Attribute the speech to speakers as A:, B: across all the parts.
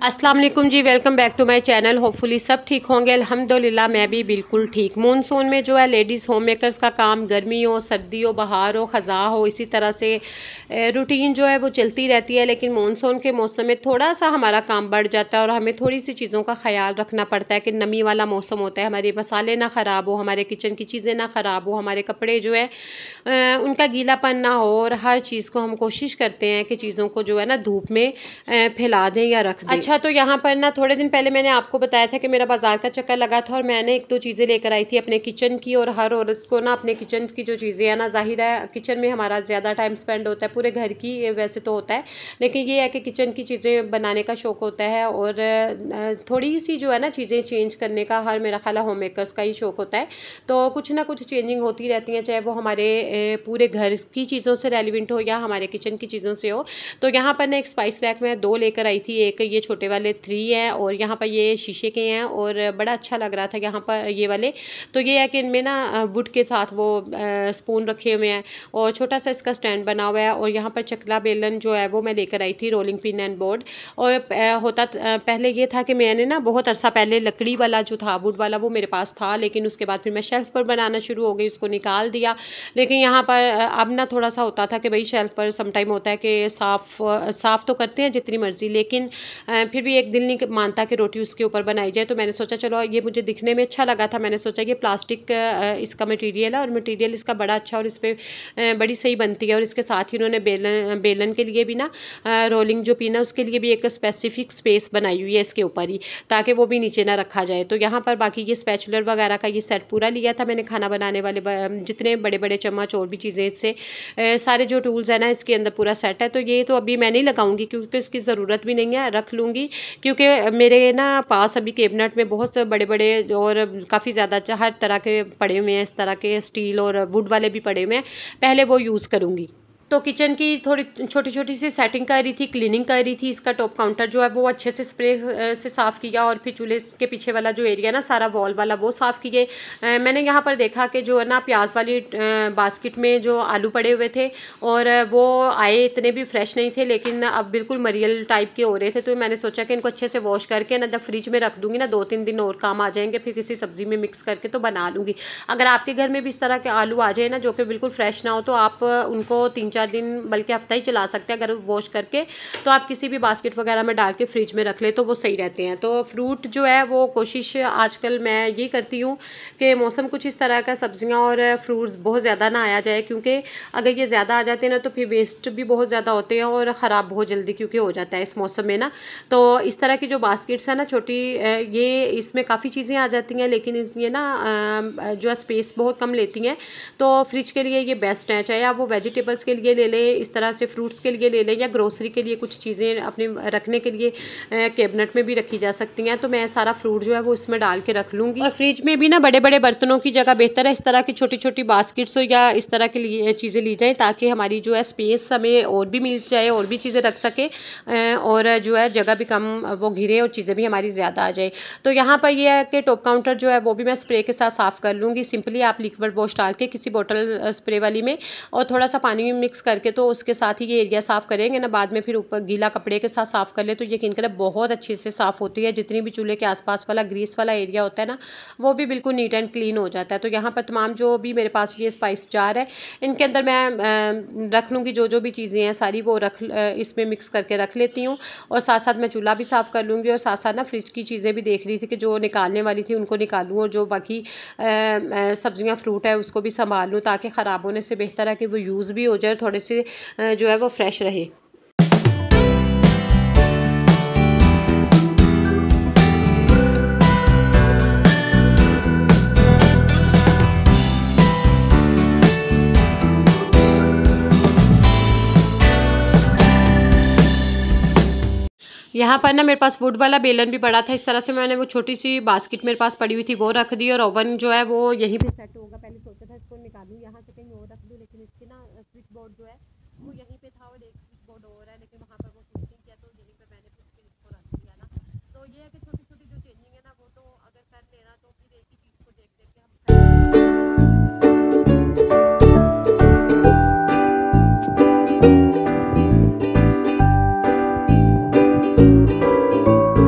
A: अस्सलाम वालेकुम जी, welcome back to my channel. Hopefully सब ठीक होंगे। अल्हम्दुलिल्लाह मैं भी बिल्कुल ठीक। मॉनसून में जो है लेडीज़ होम मेकर्स का काम गर्मी हो, सर्दी हो, बहार हो, ख़ज़ा हो, इसी तरह से रूटीन जो है वो चलती रहती है। लेकिन मॉनसून के मौसम में थोड़ा सा हमारा काम बढ़ जाता है और हमें थोड़ी सी चीज़ों का ख्याल रखना पड़ता है कि नमी वाला मौसम होता है, हमारे मसाले ना ख़राब हो, हमारे किचन की चीज़ें ना ख़राब हो, हमारे कपड़े जो है उनका गीलापन ना हो, और हर चीज़ को हम कोशिश करते हैं कि चीज़ों को जो है ना धूप में फैला दें या रख दें। अच्छा, तो यहाँ पर ना थोड़े दिन पहले मैंने आपको बताया था कि मेरा बाज़ार का चक्कर लगा था और मैंने एक दो चीज़ें लेकर आई थी अपने किचन की। और हर औरत को ना अपने किचन की जो चीज़ें हैं ना, ज़ाहिर है किचन में हमारा ज़्यादा टाइम स्पेंड होता है, पूरे घर की वैसे तो होता है, लेकिन ये है कि किचन की चीज़ें बनाने का शौक़ होता है और थोड़ी सी जो है ना चीज़ें चेंज करने का हर मेरा ख्याल होम मेकर्स का ही शौक़ होता है। तो कुछ ना कुछ चेंजिंग होती रहती हैं, चाहे वो हमारे पूरे घर की चीज़ों से रेलिवेंट हो या हमारे किचन की चीज़ों से हो। तो यहाँ पर ना एक स्पाइस रैक में 2 लेकर आई थी। एक ये छोटे वाले 3 हैं और यहाँ पर ये शीशे के हैं और बड़ा अच्छा लग रहा था यहाँ पर ये वाले। तो ये है कि इनमें ना वुड के साथ वो स्पून रखे हुए हैं और छोटा सा इसका स्टैंड बना हुआ है। और यहाँ पर चकला बेलन जो है वो मैं लेकर आई थी, रोलिंग पिन एंड बोर्ड। और पहले ये था कि मैंने ना बहुत अरसा पहले लकड़ी वाला जो था, वुड वाला, वो मेरे पास था, लेकिन उसके बाद फिर मैं शेल्फ़ पर बनाना शुरू हो गई, उसको निकाल दिया। लेकिन यहाँ पर अब ना थोड़ा सा होता था कि भाई शेल्फ़ पर सम टाइम होता है कि साफ़ तो करते हैं जितनी मर्ज़ी, लेकिन फिर भी एक दिल नहीं मानता कि रोटी उसके ऊपर बनाई जाए। तो मैंने सोचा चलो, ये मुझे दिखने में अच्छा लगा था, मैंने सोचा ये प्लास्टिक इसका मटेरियल है और मटेरियल इसका बड़ा अच्छा और इस पर बड़ी सही बनती है। और इसके साथ ही उन्होंने बेलन के लिए भी ना रोलिंग जो पिन है उसके लिए भी एक स्पेसिफिक स्पेस बनाई हुई है इसके ऊपर ही, ताकि वो भी नीचे ना रखा जाए। तो यहाँ पर बाकी ये स्पैचुलर वगैरह का ये सेट पूरा लिया था मैंने, खाना बनाने वाले जितने बड़े बड़े चम्मच और भी चीज़ें, इससे सारे जो टूल्स हैं ना इसके अंदर पूरा सेट है। तो ये तो अभी मैं नहीं लगाऊंगी क्योंकि इसकी ज़रूरत भी नहीं है, रख लूँगी, क्योंकि मेरे ना पास अभी कैबिनेट में बहुत से बड़े बड़े और काफ़ी ज़्यादा हर तरह के पड़े हुए हैं, इस तरह के स्टील और वुड वाले भी पड़े हुए हैं, पहले वो यूज़ करूँगी। तो किचन की थोड़ी छोटी छोटी सी सेटिंग कर रही थी, क्लीनिंग कर रही थी। इसका टॉप काउंटर जो है वो अच्छे से स्प्रे से साफ़ किया और फिर चूल्हे के पीछे वाला जो एरिया ना सारा वॉल वाला वो साफ़ किए। मैंने यहाँ पर देखा कि जो है ना प्याज वाली बास्केट में जो आलू पड़े हुए थे और वो आए इतने भी फ्रेश नहीं थे, लेकिन अब बिल्कुल मरियल टाइप के हो रहे थे। तो मैंने सोचा कि इनको अच्छे से वॉश करके ना जब फ्रिज में रख दूँगी ना 2-3 दिन और काम आ जाएंगे, फिर किसी सब्ज़ी में मिक्स करके तो बना लूँगी। अगर आपके घर में भी इस तरह के आलू आ जाए ना जो कि बिल्कुल फ्रेश ना हो, तो आप उनको 3-4 दिन बल्कि हफ्ता ही चला सकते हैं अगर वॉश करके। तो आप किसी भी बास्केट वगैरह में डाल के फ्रिज में रख ले तो वो सही रहते हैं। तो फ्रूट जो है वो कोशिश आजकल मैं ये करती हूँ कि मौसम कुछ इस तरह का सब्जियां और फ्रूट्स बहुत ज़्यादा ना आया जाए, क्योंकि अगर ये ज़्यादा आ जाते हैं ना तो फिर वेस्ट भी बहुत ज़्यादा होते हैं और ख़राब बहुत जल्दी क्योंकि हो जाता है इस मौसम में ना। तो इस तरह की जो बास्केट्स हैं ना छोटी, ये इसमें काफ़ी चीज़ें आ जाती हैं, लेकिन ये ना जो है स्पेस बहुत कम लेती हैं। तो फ्रिज के लिए ये बेस्ट है, चाहे आप वो वेजिटेबल्स के लिए ले लें, इस तरह से फ्रूट्स के लिए ले लें, या ग्रोसरी के लिए कुछ चीज़ें अपने रखने के लिए कैबिनेट में भी रखी जा सकती हैं। तो मैं सारा फ्रूट जो है वो इसमें डाल के रख लूँगी। और फ्रिज में भी ना बड़े बड़े बर्तनों की जगह बेहतर है इस तरह की छोटी छोटी बास्केट्स या इस तरह के लिए चीज़ें ली जाएँ, ताकि हमारी जो है स्पेस हमें और भी मिल जाए और भी चीज़ें रख सके और जो है जगह भी कम वो घिरे और चीज़ें भी हमारी ज़्यादा आ जाए। तो यहाँ पर यह है कि टॉप काउंटर जो है वो भी मैं स्प्रे के साथ साफ़ कर लूँगी। सिंपली आप लिक्विड वॉश डाल के किसी बोतल स्प्रे वाली में और थोड़ा सा पानी में मिक्स करके तो उसके साथ ही ये एरिया साफ़ करेंगे ना, बाद में फिर ऊपर गीला कपड़े के साथ साफ़ कर ले तो यकीन करें बहुत अच्छे से साफ़ होती है। जितनी भी चूल्हे के आसपास वाला ग्रीस वाला एरिया होता है ना, वो भी बिल्कुल नीट एंड क्लीन हो जाता है। तो यहाँ पर तमाम जो भी मेरे पास ये स्पाइस जार है, इनके अंदर मैं रख लूँगी जो भी चीज़ें हैं सारी, वो इसमें मिक्स करके रख लेती हूँ। और साथ साथ मैं चूल्हा भी साफ़ कर लूँगी और साथ साथ ना फ्रिज की चीज़ें भी देख रही थी कि जो निकालने वाली थी उनको निकालूँ और जो बाकी सब्जियाँ फ्रूट है उसको भी संभाल लूँ, ताकि ख़राब होने से बेहतर है कि वो यूज़ भी हो जाए, थोड़े से जो है वो फ्रेश रहे। यहाँ पर ना मेरे पास वुड वाला बेलन भी पड़ा था, इस तरह से मैंने वो छोटी सी बास्केट मेरे पास पड़ी हुई थी वो रख दी। और ओवन जो है वो यहीं पे सेट होगा। पहले सोचा था इसको निकालूं यहाँ से कहीं और रख दूं, लेकिन इसके ना स्विच बोर्ड जो है वो यहीं पे था और एक स्विच बोर्ड और है, लेकिन वहाँ पर वो सूट नहीं किया तो यहीं पे मैंने फिर इसको रख दिया ना। तो ये है कि छोटी छोटी जो चेंजिंग है ना वो तो अगर कर लेना तो फिर एक ही चीज़ को देख देख के हम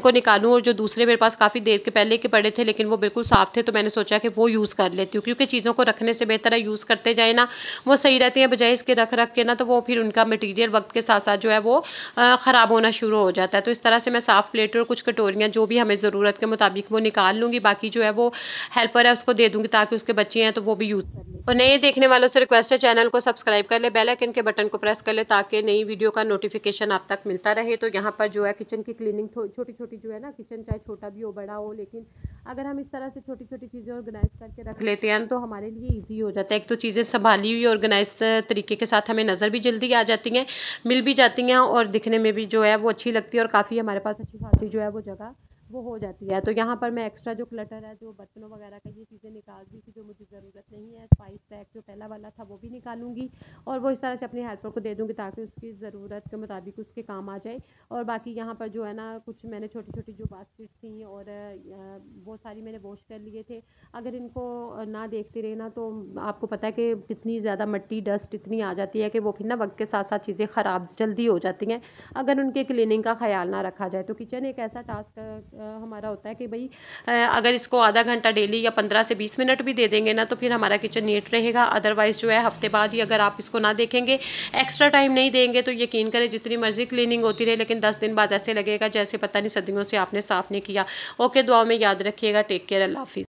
A: उनको निकालूं, और जो दूसरे मेरे पास काफ़ी देर के पहले के पड़े थे लेकिन वो बिल्कुल साफ़ थे, तो मैंने सोचा कि वो यूज़ कर लेती हूँ, क्योंकि चीज़ों को रखने से बेहतर है यूज़ करते जाए ना, वो सही रहती हैं, बजाय इसके रख रख के ना तो वो फिर उनका मटीरियल वक्त के साथ साथ जो है वो ख़राब होना शुरू हो जाता है। तो इस तरह से मैं साफ़ प्लेट और कुछ कटोरियाँ जो भी हमें ज़रूरत के मुताबिक वो निकाल लूँगी, बाकी जो है वो हेल्पर है उसको दे दूँगी ताकि उसके बच्चे हैं तो वो भी यूज़ कर लें। और नए देखने वालों से रिक्वेस्ट है, चैनल को सब्सक्राइब कर ले, बेल आइकन के बटन को प्रेस कर ले ताकि नई वीडियो का नोटिफिकेशन आप तक मिलता रहे। तो यहाँ पर जो है किचन की क्लीनिंग छोटी छोटी जो है ना, किचन चाहे छोटा भी हो बड़ा हो, लेकिन अगर हम इस तरह से छोटी छोटी चीज़ें ऑर्गेनाइज करके रख लेते हैं तो हमारे लिए ईजी हो जाता है। एक तो चीज़ें संभाली हुई ऑर्गेनाइज तरीके के साथ हमें नज़र भी जल्दी आ जाती हैं, मिल भी जाती हैं, और दिखने में भी जो है वो अच्छी लगती है, और काफ़ी हमारे पास अच्छी खासी जो है वो जगह वो हो जाती है। तो यहाँ पर मैं एक्स्ट्रा जो क्लटर है, जो बर्तनों वगैरह का, ये चीज़ें निकाल दी थी जो मुझे ज़रूरत नहीं है। स्पाइस रैक जो पहला वाला था वो भी निकालूंगी, और वो इस तरह से अपने हेल्पर को दे दूँगी ताकि उसकी ज़रूरत के मुताबिक उसके काम आ जाए। और बाकी यहाँ पर जो है ना, कुछ मैंने छोटी छोटी जो बास्केट्स थी और वो सारी मैंने वॉश कर लिए थे। अगर इनको ना देखते रहे ना तो आपको पता है कि कितनी ज़्यादा मिट्टी डस्ट इतनी आ जाती है कि वो फिर ना वक्त के साथ साथ चीज़ें ख़राब जल्दी हो जाती हैं अगर उनके क्लीनिंग का ख्याल ना रखा जाए। तो किचन एक ऐसा टास्क हमारा होता है कि भाई अगर इसको आधा घंटा डेली या 15 से 20 मिनट भी दे देंगे ना तो फिर हमारा किचन नीट रहेगा। अदरवाइज़ जो है हफ्ते बाद ही अगर आप इसको ना देखेंगे, एक्स्ट्रा टाइम नहीं देंगे, तो यकीन करें जितनी मर्जी क्लीनिंग होती रहे लेकिन 10 दिन बाद ऐसे लगेगा जैसे पता नहीं सदियों से आपने साफ़ नहीं किया। ओके, दुआ में याद रखिएगा। टेक केयर, अल्लाह हाफिज़।